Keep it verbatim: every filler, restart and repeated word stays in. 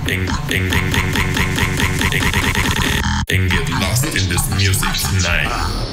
ding, ding, ding, ding, ding, ding, ding, ding, ding, ding, ding, ding, ding, get lost in this music tonight.